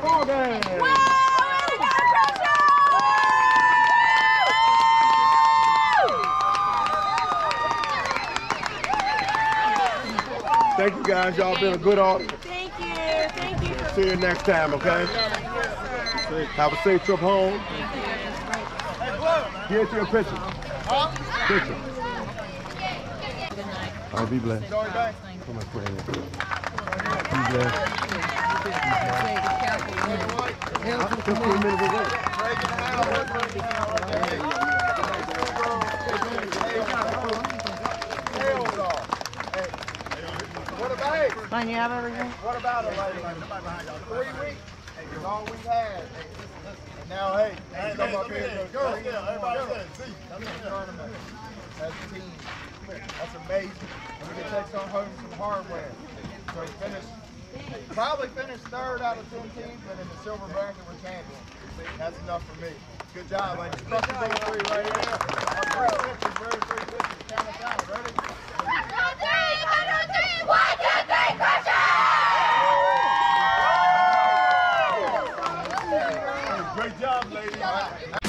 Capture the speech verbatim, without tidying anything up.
Ball game. Thank you guys. Y'all been a good audience. Thank you. Thank you. For See you next time, okay? Yes, Have a safe trip home. Get your picture. Picture. All right, be blessed. Come on, pray in. Be blessed. fifteen minutes away. What about Fine, you have everything? What about it, lady? Three weeks is all we've had. And now, hey, hey, come up here. Go, everybody see. Tournament as a team. That's amazing. And we can take some home some hardware. So we finished, probably finished third out of ten teams, but in the silver bracket we're champions. That's enough for me. Good job, ladies. Crush the ball three right here. Our three pitches, very three pitches. Count us out. Ready? One, two, three, one, two, three, one, two, three, crush it! Great job, ladies.